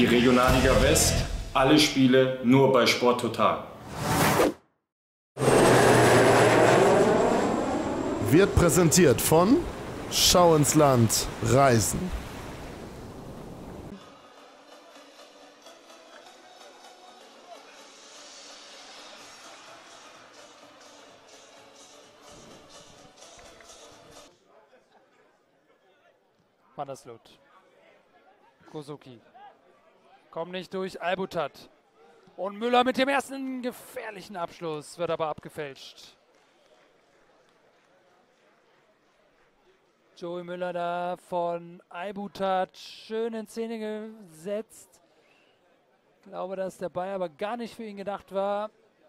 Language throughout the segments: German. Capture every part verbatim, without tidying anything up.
die Regionalliga West. Alle Spiele nur bei Sport Total. Wird präsentiert von Schau ins Land Reisen. Vandersloot. Kozuki. Kommt nicht durch. Albutat. Und Müller mit dem ersten gefährlichen Abschluss. Wird aber abgefälscht. Joey Müller da von Albutat. Schön in Szene gesetzt. Ich glaube, dass der Ball aber gar nicht für ihn gedacht war.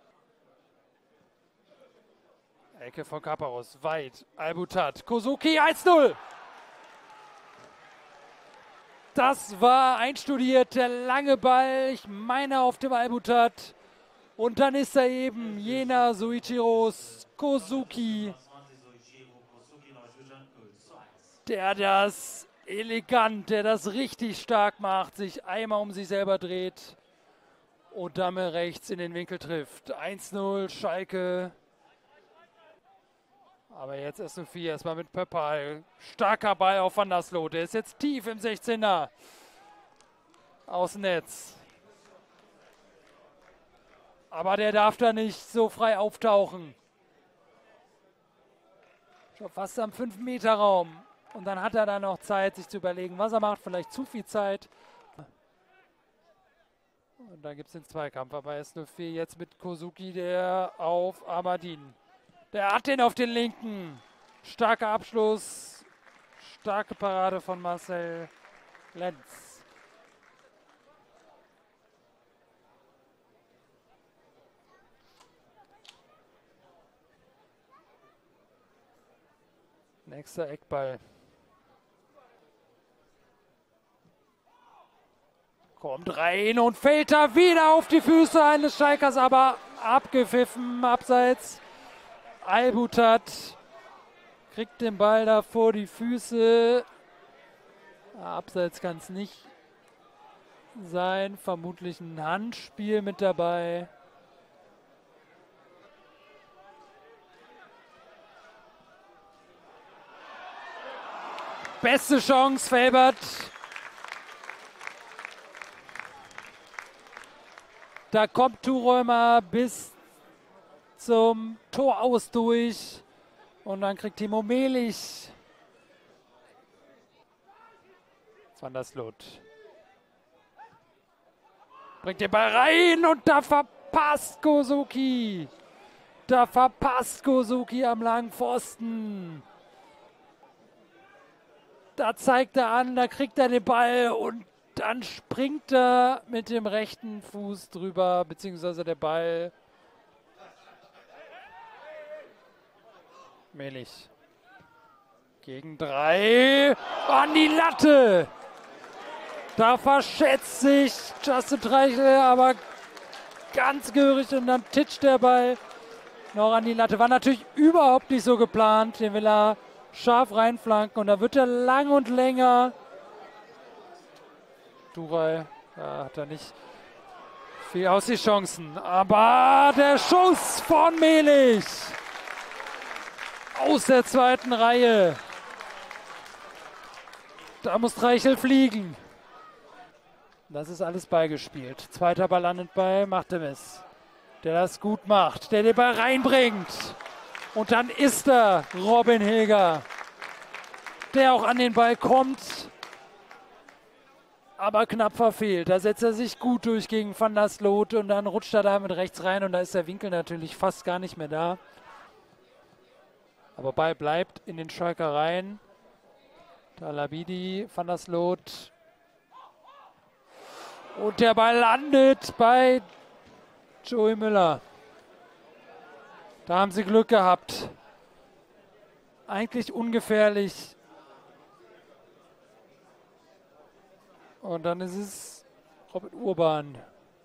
Ecke von Kaparus. Weit. Albutat. Kozuki eins null. Das war einstudiert, der lange Ball, ich meine auf dem Albutat. Und dann ist er eben jener Soichiros Kozuki, der das elegant, der das richtig stark macht, sich einmal um sich selber dreht und damit rechts in den Winkel trifft. eins null, Schalke. Aber jetzt S null vier erstmal mit Pöppal. Starker Ball auf Vandersloot. Der ist jetzt tief im sechzehner. Aus dem Netz. Aber der darf da nicht so frei auftauchen. Schon fast am fünf Meter Raum. Und dann hat er da noch Zeit, sich zu überlegen, was er macht. Vielleicht zu viel Zeit. Und dann gibt es den Zweikampf. Aber S null vier jetzt mit Kozuki, der auf Ahmadin. Der hat den auf den linken. Starker Abschluss. Starke Parade von Marcel Lenz. Nächster Eckball. Kommt rein und fällt da wieder auf die Füße eines Schalkers, aber abgepfiffen, abseits. Albutat kriegt den Ball da vor die Füße. Abseits kann es nicht sein. Vermutlich ein Handspiel mit dabei. Beste Chance, Felbert. Da kommt Thuräumer bis zum Tor aus durch. Und dann kriegt Timo Melich. Vandersloot. Bringt den Ball rein und da verpasst Kozuki. Da verpasst Kozuki am langen Pfosten. Da zeigt er an, da kriegt er den Ball und dann springt er mit dem rechten Fuß drüber, beziehungsweise der Ball. Melich. Gegen drei. An die Latte. Da verschätzt sich Justin Treichel, aber ganz gehörig und dann titscht der Ball noch an die Latte. War natürlich überhaupt nicht so geplant. Den will er scharf reinflanken und da wird er lang und länger. Duray, da hat er nicht viel aus die Chancen. Aber der Schuss von Melich aus der zweiten Reihe. Da muss Treichel fliegen. Das ist alles beigespielt. Zweiter Ball landet bei Machtemis, der das gut macht, der den Ball reinbringt. Und dann ist da Robin Hilger, der auch an den Ball kommt, aber knapp verfehlt. Da setzt er sich gut durch gegen Vandersloot und dann rutscht er da mit rechts rein und da ist der Winkel natürlich fast gar nicht mehr da. Aber Ball bleibt in den Schalker Reihen. Talabidi, Vandersloot. Und der Ball landet bei Joey Müller. Da haben sie Glück gehabt. Eigentlich ungefährlich. Und dann ist es Robert Urban.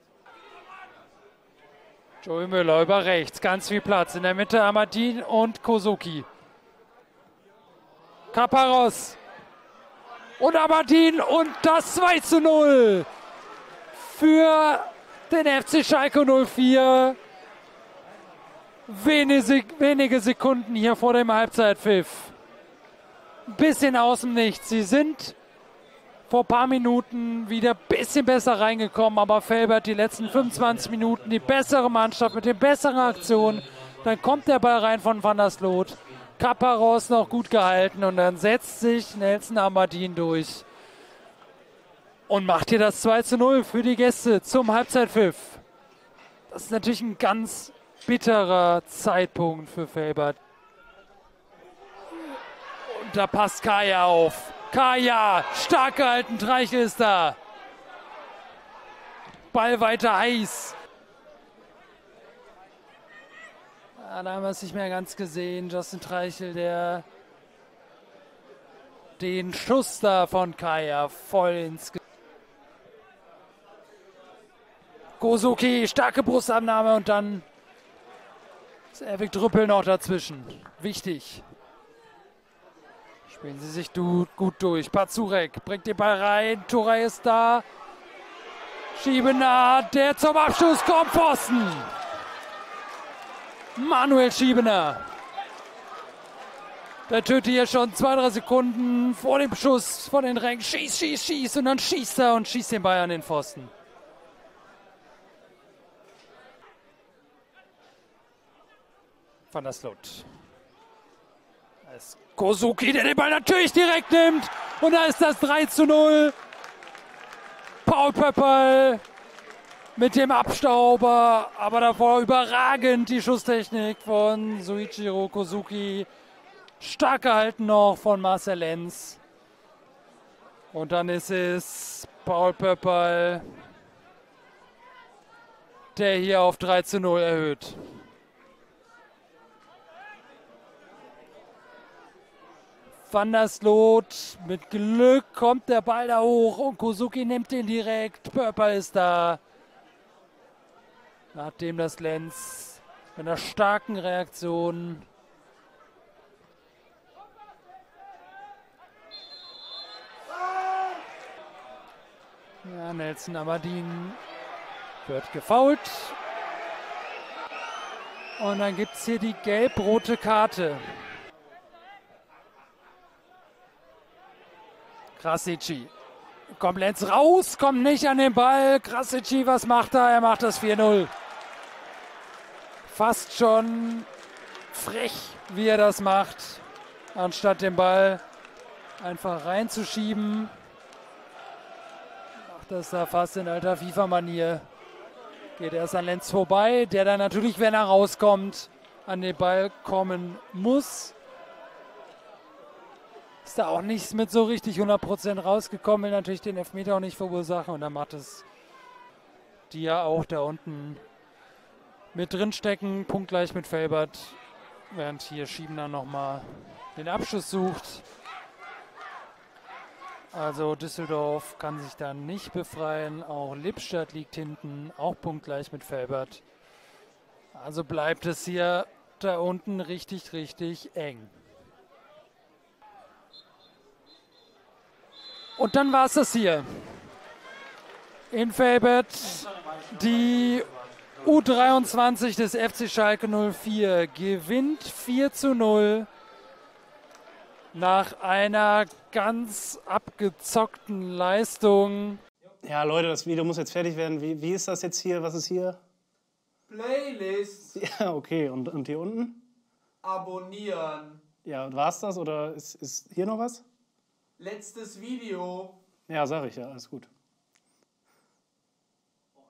Joey Müller über rechts, ganz viel Platz. In der Mitte Ahmadin und Kozuki. Kaparos. Und Ahmadin und das zwei zu null. für den F C Schalke null vier. Wenige, wenige Sekunden hier vor dem Halbzeitpfiff. Ein bisschen aus dem Nichts. Sie sind vor ein paar Minuten wieder ein bisschen besser reingekommen, aber Velbert die letzten fünfundzwanzig Minuten die bessere Mannschaft mit den besseren Aktionen. Dann kommt der Ball rein von Van der Sloot. Caparrós noch gut gehalten und dann setzt sich Nelson Amardin durch und macht hier das zwei zu null für die Gäste zum Halbzeitpfiff. Das ist natürlich ein ganz bitterer Zeitpunkt für Velbert. Und da passt Kaya auf. Kaya, stark gehalten, Treichel ist da. Ball weiter heiß. Ja, da haben wir es nicht mehr ganz gesehen. Justin Treichel, der den Schuss da von Kaya voll ins Gesicht. Kozuki, starke Brustabnahme und dann ist Erwin Drüppel noch dazwischen. Wichtig. Spielen sie sich gut durch. Pazurek bringt den Ball rein. Turay ist da. Schiebener, der zum Abschluss kommt. Pfosten. Manuel Schiebener. Der tötet hier schon zwei, drei Sekunden vor dem Schuss, vor den Rängen. Schieß, schieß, schieß. Und dann schießt er und schießt den Ball an den Pfosten. Van der Sloot. Da ist Kozuki, der den Ball natürlich direkt nimmt. Und da ist das drei zu null. Paul Pöpperl mit dem Abstauber. Aber davor überragend die Schusstechnik von Soichiro Kozuki. Stark gehalten noch von Marcel Lenz. Und dann ist es Paul Pöpperl, der hier auf drei zu null erhöht. Van der Sloot, mit Glück kommt der Ball da hoch und Kozuki nimmt den direkt. Pöpperl ist da. Nachdem das Lenz mit einer starken Reaktion ja, Nelson Amardin wird gefoult. Und dann gibt es hier die gelb-rote Karte. Krasici. Kommt Lenz raus, kommt nicht an den Ball. Krasici, was macht er? Er macht das vier null. Fast schon frech, wie er das macht. Anstatt den Ball einfach reinzuschieben. Macht das da fast in alter FIFA-Manier. Geht erst an Lenz vorbei, der dann natürlich, wenn er rauskommt, an den Ball kommen muss. Ist da auch nichts mit so richtig hundert Prozent rausgekommen, will natürlich den Elfmeter auch nicht verursachen. Und dann macht es die ja auch da unten mit drin stecken, punktgleich mit Velbert. Während hier Schiebener nochmal den Abschluss sucht. Also Düsseldorf kann sich da nicht befreien. Auch Lippstadt liegt hinten, auch punktgleich mit Velbert. Also bleibt es hier da unten richtig, richtig eng. Und dann war es das hier. In Velbert die U dreiundzwanzig des F C Schalke null vier gewinnt vier zu null nach einer ganz abgezockten Leistung. Ja, Leute, das Video muss jetzt fertig werden. Wie, wie ist das jetzt hier? Was ist hier? Playlist. Ja, okay. Und, und hier unten? Abonnieren. Ja, war es das oder ist, ist hier noch was? Letztes Video. Ja, sag ich ja. Alles gut.